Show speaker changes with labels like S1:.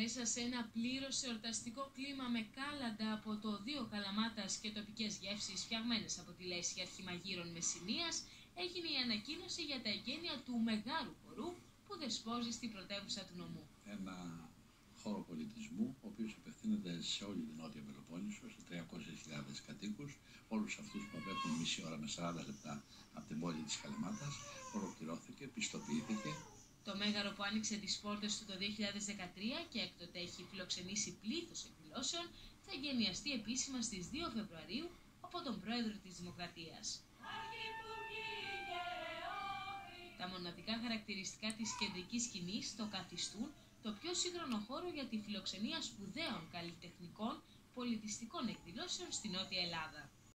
S1: Μέσα σε ένα πλήρως εορταστικό κλίμα με κάλαντα από το Δίο Καλαμάτας και τοπικές γεύσεις φτιαγμένες από τη λέσχη αρχιμαγείρων Μεσσηνίας, έγινε η ανακοίνωση για τα εγγένεια του Μεγάρου Χορού που δεσπόζει στην πρωτεύουσα του νομού.
S2: Ένα χώρο πολιτισμού, ο οποίος απευθύνεται σε όλη την Νότια Πελοπόννησο, σε 300.000 κατοίκους, όλους αυτούς που απέχουν μισή ώρα με 40 λεπτά από την πόλη της Καλαμάτας. Ολοκληρώθηκε, πιστοποιήθηκε.
S1: Το Μέγαρο που άνοιξε τις πόρτες του το 2013 και έκτοτε έχει φιλοξενήσει πλήθος εκδηλώσεων, θα εγγενιαστεί επίσημα στις 2 Φεβρουαρίου από τον Πρόεδρο της Δημοκρατίας. Τα μοναδικά χαρακτηριστικά της κεντρικής σκηνής το καθιστούν το πιο σύγχρονο χώρο για τη φιλοξενία σπουδαίων καλλιτεχνικών πολιτιστικών εκδηλώσεων στη Νότια Ελλάδα.